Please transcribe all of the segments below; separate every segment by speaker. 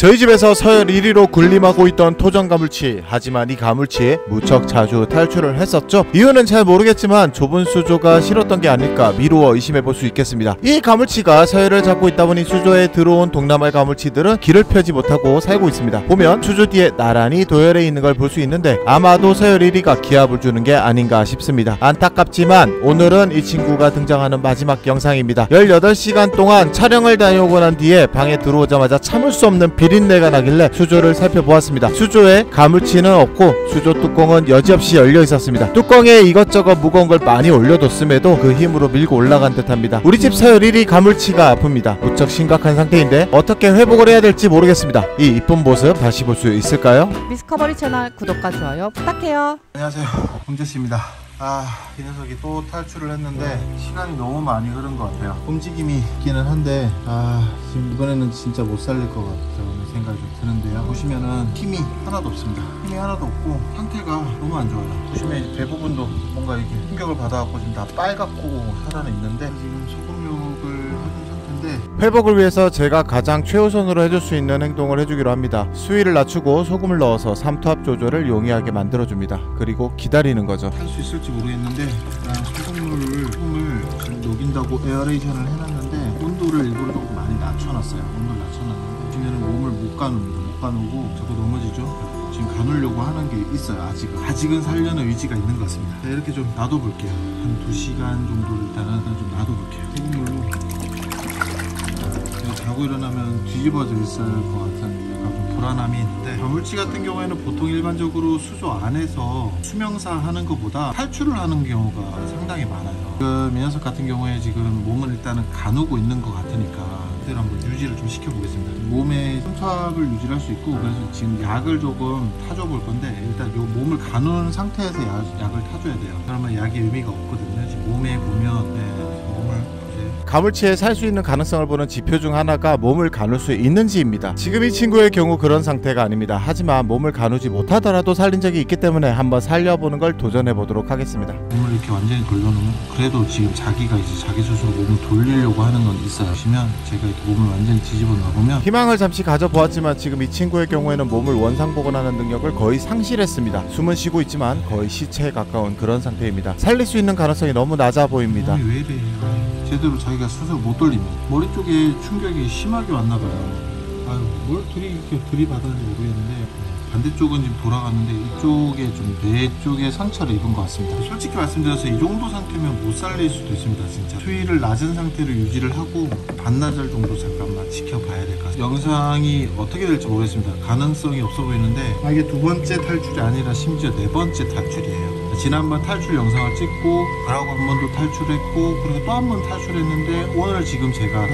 Speaker 1: 저희 집에서 서열 1위로 군림하고 있던 토종 가물치. 하지만 이 가물치 무척 자주 탈출을 했었죠. 이유는 잘 모르겠지만 좁은 수조가 싫었던 게 아닐까 미루어 의심해볼 수 있겠습니다. 이 가물치가 서열을 잡고 있다 보니 수조에 들어온 동남아 가물치들은 길을 펴지 못하고 살고 있습니다. 보면 수조 뒤에 나란히 도열해 있는 걸 볼 수 있는데 아마도 서열 1위가 기합을 주는 게 아닌가 싶습니다. 안타깝지만 오늘은 이 친구가 등장하는 마지막 영상입니다. 18시간 동안 촬영을 다녀오고 난 뒤에 방에 들어오자마자 참을 수 없는 비린내가 나길래 수조를 살펴보았습니다. 수조에 가물치는 없고 수조 뚜껑은 여지없이 열려 있었습니다. 뚜껑에 이것저것 무거운 걸 많이 올려뒀음에도 그 힘으로 밀고 올라간 듯합니다. 우리 집 서열 1위 가물치가 아픕니다. 무척 심각한 상태인데 어떻게 회복을 해야 될지 모르겠습니다. 이 이쁜 모습 다시 볼 수 있을까요?
Speaker 2: 미스커버리 채널 구독과 좋아요 부탁해요.
Speaker 1: 안녕하세요, 홍재씨입니다. 이 녀석이 또 탈출을 했는데 시간이 너무 많이 흐른 것 같아요. 움직임이 있기는 한데 지금 이번에는 진짜 못 살릴 것 같다는 생각이 좀 드는데요. 보시면은 힘이 하나도 없습니다. 힘이 하나도 없고 상태가 너무 안 좋아요. 보시면 배 부분도 뭔가 이렇게 충격을 받아갖고 지금 다 빨갛고 살아는 있는데 지금 소금욕을 해준 상태인데, 회복을 위해서 제가 가장 최우선으로 해줄 수 있는 행동을 해주기로 합니다. 수위를 낮추고 소금을 넣어서 삼투압 조절을 용이하게 만들어줍니다. 그리고 기다리는 거죠. 할 수 있을지 모르겠는데 일단 소금을 지금 녹인다고 에어레이션을 해놨는데 온도를 일부러 조금 많이 낮춰놨어요. 온도를 낮춰놨는데 보시면은 몸을 못 가누고 자꾸 넘어지죠. 지금 가누려고 하는 게 있어요. 아직은 살려는 의지가 있는 것 같습니다. 이렇게 좀 놔둬볼게요. 한 2시간 정도 일단은 좀 놔둬볼게요. 소금물로 자고 일어나면 뒤집어져 있을 것 같은 약간 좀 불안함이 있는데, 가물치 같은 경우에는 보통 일반적으로 수조 안에서 수명사 하는 것보다 탈출을 하는 경우가 상당히 많아요. 이 녀석 같은 경우에 지금 몸을 일단은 가누고 있는 것 같으니까 그대로 한번 유지를 좀 시켜보겠습니다. 몸에 손탑을 유지할 수 있고, 그래서 지금 약을 조금 타줘 볼 건데 일단 요 몸을 가누는 상태에서 약을 타줘야 돼요. 그러면 약이 의미가 없거든요. 지금 몸에 보면 가물치에 살 수 있는 가능성을 보는 지표 중 하나가 몸을 가눌 수 있는지입니다. 지금 이 친구의 경우 그런 상태가 아닙니다. 하지만 몸을 가누지 못하더라도 살린 적이 있기 때문에 한번 살려보는 걸 도전해 보도록 하겠습니다. 몸을 이렇게 완전히 돌려놓으면 그래도 지금 자기가 이제 자기 스스로 몸을 돌리려고 하는 건 있어요. 보시면 제가 이렇게 몸을 완전히 뒤집어 놔보면 희망을 잠시 가져보았지만 지금 이 친구의 경우에는 몸을 원상복원하는 능력을 거의 상실했습니다. 숨은 쉬고 있지만 거의 시체에 가까운 그런 상태입니다. 살릴 수 있는 가능성이 너무 낮아 보입니다. 왜 이래? 제대로 자기가 스스로 못 돌리면 머리 쪽에 충격이 심하게 왔나봐요. 뭘 이렇게 들이받았는지 모르겠는데 반대쪽은 지금 돌아갔는데 이쪽에 좀 뇌 쪽에 상처를 입은 것 같습니다. 솔직히 말씀드려서 이 정도 상태면 못 살릴 수도 있습니다. 진짜 수위를 낮은 상태로 유지를 하고 반나절 정도 잠깐만 지켜봐야 될 것 같습니다. 영상이 어떻게 될지 모르겠습니다. 가능성이 없어 보이는데 이게 두 번째 탈출이 아니라 심지어 네 번째 탈출이에요. 지난번 탈출 영상을 찍고 그러고 한 번 더 탈출했고 그리고 또 한 번 탈출했는데 오늘 지금 제가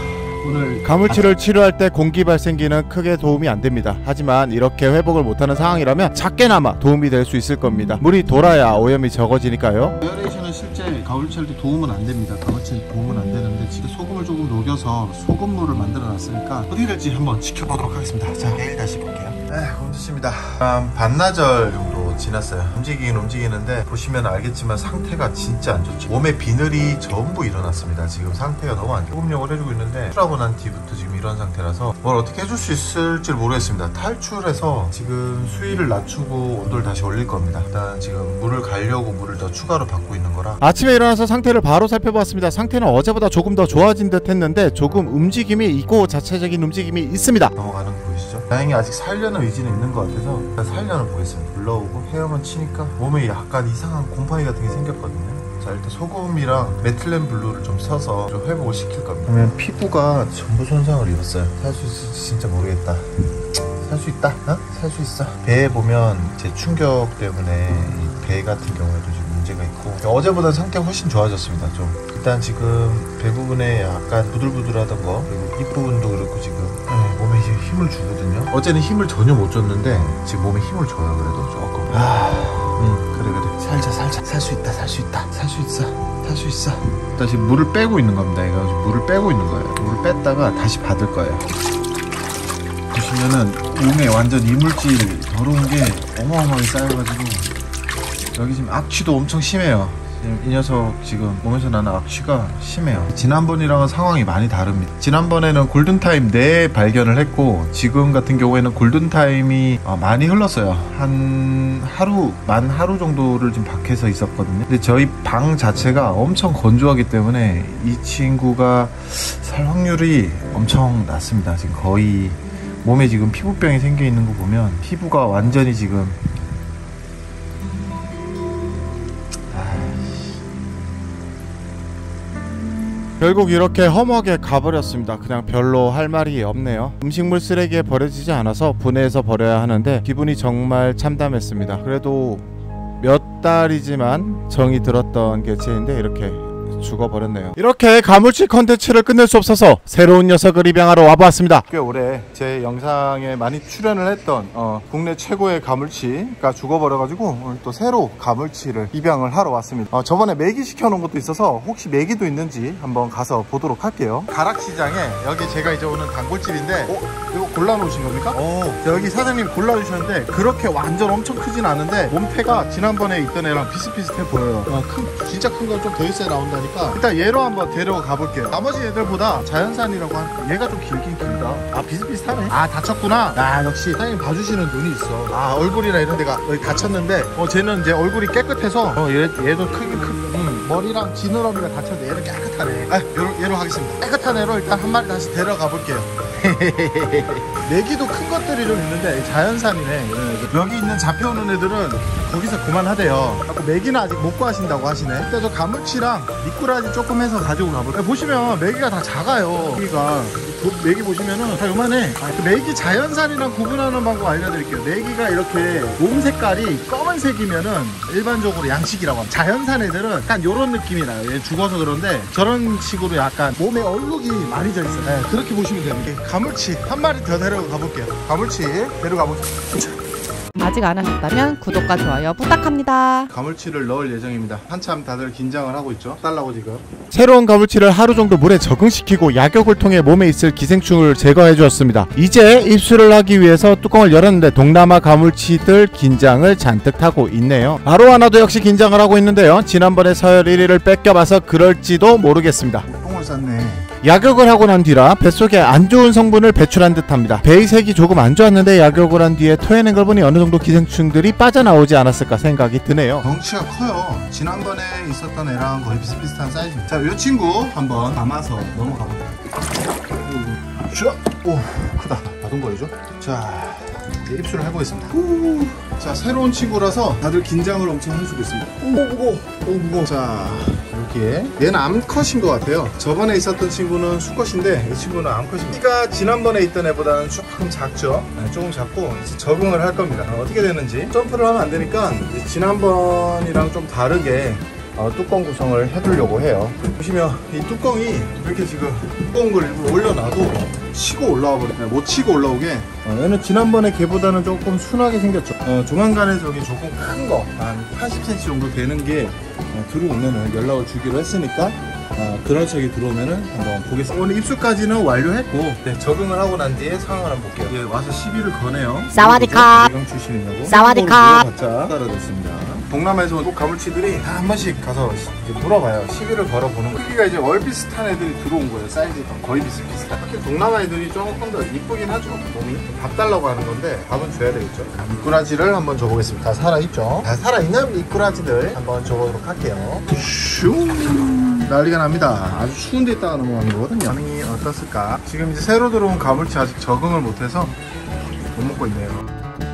Speaker 1: 가물치를 치료할 때 공기 발생기는 크게 도움이 안 됩니다. 하지만 이렇게 회복을 못하는 상황이라면 작게나마 도움이 될 수 있을 겁니다. 물이 돌아야 오염이 적어지니까요. 에어레이션은 실제 가물치 할 때 도움은 안 됩니다. 가물치는 도움은 안 되는데 지금 소금을 조금 녹여서 소금물을 만들어 놨으니까 어떻게 될지 한번 지켜보도록 하겠습니다. 자, 내일 다시 볼게요. 곰주씨입니다. 반나절 정도 지났어요. 움직이는데 보시면 알겠지만 상태가 진짜 안 좋죠. 몸에 비늘이 전부 일어났습니다. 지금 상태가 너무 안 좋아요. 소금용을 해주고 있는데 탈출하고 난 뒤부터 지금 이런 상태라서 뭘 어떻게 해줄 수 있을지 모르겠습니다. 탈출해서 지금 수위를 낮추고 온도를 다시 올릴 겁니다. 일단 지금 물을 가려고 물을 더 추가로 받고 있는 거라. 아침에 일어나서 상태를 바로 살펴봤습니다. 상태는 어제보다 조금 더 좋아진 듯 했는데 조금 움직임이 있고 자체적인 움직임이 있습니다. 넘어가는 거 보이시죠? 다행히 아직 살려는 의지는 있는 것 같아서 살려는 보겠습니다. 올라오고 헤어만 치니까 몸에 약간 이상한 곰팡이 같은 게 생겼거든요. 자, 일단 소금이랑 메틸렌 블루를 좀 써서 좀 회복을 시킬 겁니다. 그러면 피부가 전부 손상을 입었어요. 살 수 있을지 진짜 모르겠다. 살 수 있다? 살 수 있어. 배에 보면 제 충격 때문에 이 배 같은 경우에도 지금 문제가 있고 어제보다 상태가 훨씬 좋아졌습니다. 좀 일단 지금 배 부분에 약간 부들부들하던 거 그리고 입 부분도 그렇고 지금 몸에 힘을 주거든요. 어제는 힘을 전혀 못 줬는데 지금 몸에 힘을 줘요. 그래도 조금 그래 살자 살 수 있다 살 수 있어. 다시 물을 빼고 있는 겁니다. 이거 물을 빼고 있는 거예요. 물을 뺐다가 다시 받을 거예요. 보시면은 몸에 완전 이물질 더러운 게 어마어마하게 쌓여가지고 여기 지금 악취도 엄청 심해요. 이 녀석 지금 몸에서 나는 악취가 심해요. 지난번이랑은 상황이 많이 다릅니다. 지난번에는 골든타임 내 발견을 했고, 지금 같은 경우에는 골든타임이 많이 흘렀어요. 한 하루 정도를 좀 밖에서 있었거든요. 근데 저희 방 자체가 엄청 건조하기 때문에 이 친구가 살 확률이 엄청 낮습니다. 지금 거의 몸에 지금 피부병이 생겨 있는 거 보면 피부가 완전히 지금 결국 이렇게 험하게 가버렸습니다. 그냥 별로 할 말이 없네요. 음식물 쓰레기에 버려지지 않아서 분해해서 버려야 하는데 기분이 정말 참담했습니다. 그래도 몇 달이지만 정이 들었던 개체인데 이렇게 죽어버렸네요. 이렇게 가물치 컨텐츠를 끝낼 수 없어서 새로운 녀석을 입양하러 와보았습니다. 꽤 오래 제 영상에 많이 출연을 했던 국내 최고의 가물치가 죽어버려가지고 오늘 또 새로 가물치를 입양을 하러 왔습니다. 저번에 메기 시켜놓은 것도 있어서 혹시 메기도 있는지 한번 가서 보도록 할게요. 가락시장에 여기 제가 이제 오는 단골집인데 이거 골라놓으신 겁니까? 여기 사장님 골라주셨는데 그렇게 완전 엄청 크진 않은데 몸태가 지난번에 있던 애랑 비슷비슷해 보여요. 진짜 큰 건 좀 더 있어야 나온다니까. 일단 얘로 한번 데려가 가볼게요. 나머지 애들보다 자연산이라고 얘가 좀 길긴 길다. 비슷비슷하네. 다쳤구나. 역시 사장님 봐주시는 눈이 있어. 얼굴이나 이런 데가 여기 다쳤는데 쟤는 이제 얼굴이 깨끗해서 얘도 크긴 머리랑 지느러미가 다쳤는데 얘는 깨끗하네. 얘로 하겠습니다. 깨끗한 애로 일단 한 마리 다시 데려가 볼게요. 메기도 큰 것들이 좀 있는데 자연산이네. 여기 있는 잡혀오는 애들은 거기서 그만하대요. 메기는 아직 못 구하신다고 하시네. 일단 저 가물치랑 미꾸라지 조금 해서 가지고 가볼게요. 보시면 메기가 다 작아요. 메기 보시면은 다 요만해. 메기 자연산이랑 구분하는 방법 알려드릴게요. 메기가 이렇게 몸 색깔이 검은색이면은 일반적으로 양식이라고 합니다. 자연산 애들은 약간 요런 느낌이 나요. 얘 죽어서 그런데 저런 식으로 약간 몸에 얼룩이 많이 져 있어요. 그렇게 보시면 됩니다. 가물치 한 마리 더 데려가 가볼게요. 가물치 데려가 보죠.
Speaker 2: 아직 안 하셨다면 구독과 좋아요 부탁합니다.
Speaker 1: 가물치를 넣을 예정입니다. 한참 다들 긴장을 하고 있죠. 달라고 지금.
Speaker 3: 새로운 가물치를 하루 정도 물에 적응시키고 약욕을 통해 몸에 있을 기생충을 제거해 주었습니다. 이제 입수를 하기 위해서 뚜껑을 열었는데 동남아 가물치들 긴장을 잔뜩 하고 있네요. 아로하나도 역시 긴장을 하고 있는데요. 지난번에 서열 1위를 뺏겨봐서 그럴지도 모르겠습니다.
Speaker 1: 똥을 쌌네.
Speaker 3: 약욕을 하고 난 뒤라 뱃속에 안 좋은 성분을 배출한 듯합니다. 배의 색이 조금 안 좋았는데 약욕을 한 뒤에 토해낸 걸 보니 어느 정도 기생충들이 빠져나오지 않았을까 생각이 드네요.
Speaker 1: 덩치가 커요. 지난번에 있었던 애랑 거의 비슷비슷한 사이즈입니다. 자, 이 친구 한번 담아서 넘어가 볼게요. 오, 크다. 바둥거리죠? 자, 입수를 해보겠습니다. 자, 새로운 친구라서 다들 긴장을 엄청 해주고 있습니다. 무거워. 자, 여기에 얘는 암컷인 것 같아요. 저번에 있었던 친구는 수컷인데 이 친구는 암컷입니다. 키가 지난번에 있던 애보다는 조금 작죠. 조금 작고 이제 적응을 할 겁니다. 어떻게 되는지 점프를 하면 안 되니까 이제 지난번이랑 좀 다르게 뚜껑 구성을 해두려고 해요. 보시면 이 뚜껑이 이렇게 지금 두꺼운 걸 일부러 올려놔도 치고 올라와 버려요. 못 치고 올라오게. 얘는 지난번에 걔보다는 조금 순하게 생겼죠. 조만간에 저기 조금 큰 거 한 80cm 정도 되는 게 들어오면은 연락을 주기로 했으니까 그런 척이 들어오면은 한번 보겠습니다. 오늘 입수까지는 완료했고 적응을 하고 난 뒤에 상황을 한번 볼게요. 예, 와서 시비를 거네요.
Speaker 2: 사와디캅.
Speaker 1: 대강 출신이냐고.
Speaker 2: 사와디캅.
Speaker 1: 바짝 따라줬습니다. 동남아에서 온 가물치들이 다 한 번씩 가서 이제 물어봐요. 시비를 걸어보는 거예요. 크기가 이제 월 비슷한 애들이 들어온 거예요. 사이즈가 거의 비슷비슷한. 특히 동남아 애들이 조금 더 이쁘긴 하죠. 몸이 밥 달라고 하는 건데 밥은 줘야 되겠죠. 미꾸라지를 한번 줘보겠습니다. 다 살아있죠. 다 살아있는 미꾸라지들 한번 줘보도록 할게요. 슝 난리가 납니다. 아주 추운 데 있다가 넘어가는 거거든요. 반응이 어떻을까? 지금 이제 새로 들어온 가물치 아직 적응을 못해서 못 먹고 있네요.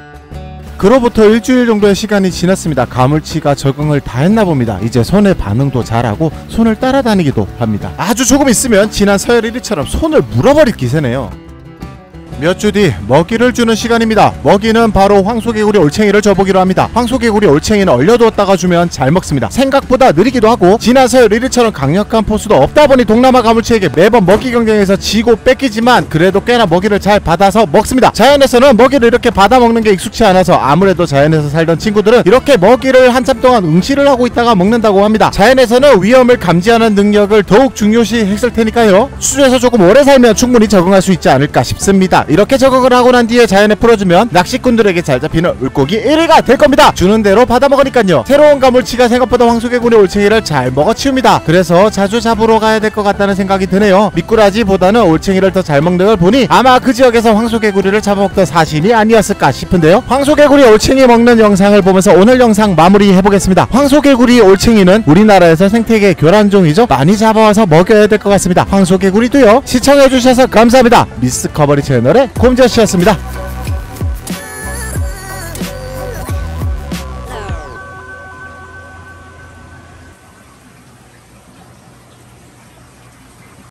Speaker 3: 그로부터 일주일 정도의 시간이 지났습니다. 가물치가 적응을 다 했나 봅니다. 이제 손의 반응도 잘하고 손을 따라다니기도 합니다. 아주 조금 있으면 지난 서열 1위처럼 손을 물어버릴 기세네요. 몇 주 뒤 먹이를 주는 시간입니다. 먹이는 바로 황소개구리 올챙이를 줘보기로 합니다. 황소개구리 올챙이는 얼려두었다가 주면 잘 먹습니다. 생각보다 느리기도 하고 지난 서열 1위처럼 강력한 포수도 없다 보니 동남아 가물치에게 매번 먹이 경쟁에서 지고 뺏기지만 그래도 꽤나 먹이를 잘 받아서 먹습니다. 자연에서는 먹이를 이렇게 받아 먹는 게 익숙치 않아서 아무래도 자연에서 살던 친구들은 이렇게 먹이를 한참 동안 응시를 하고 있다가 먹는다고 합니다. 자연에서는 위험을 감지하는 능력을 더욱 중요시 했을 테니까요. 수조에서 조금 오래 살면 충분히 적응할 수 있지 않을까 싶습니다. 이렇게 적응을 하고 난 뒤에 자연에 풀어주면 낚시꾼들에게 잘 잡히는 물고기 1위가 될 겁니다. 주는 대로 받아먹으니까요. 새로운 가물치가 생각보다 황소개구리 올챙이를 잘 먹어치웁니다. 그래서 자주 잡으러 가야 될 것 같다는 생각이 드네요. 미꾸라지보다는 올챙이를 더 잘 먹는 걸 보니 아마 그 지역에서 황소개구리를 잡아먹던 사신이 아니었을까 싶은데요. 황소개구리 올챙이 먹는 영상을 보면서 오늘 영상 마무리해보겠습니다. 황소개구리 올챙이는 우리나라에서 생태계 교란종이죠. 많이 잡아와서 먹여야 될 것 같습니다. 황소개구리도요. 시청해주셔서 감사합니다. 미스커버리 채널의 곰저씨였습니다.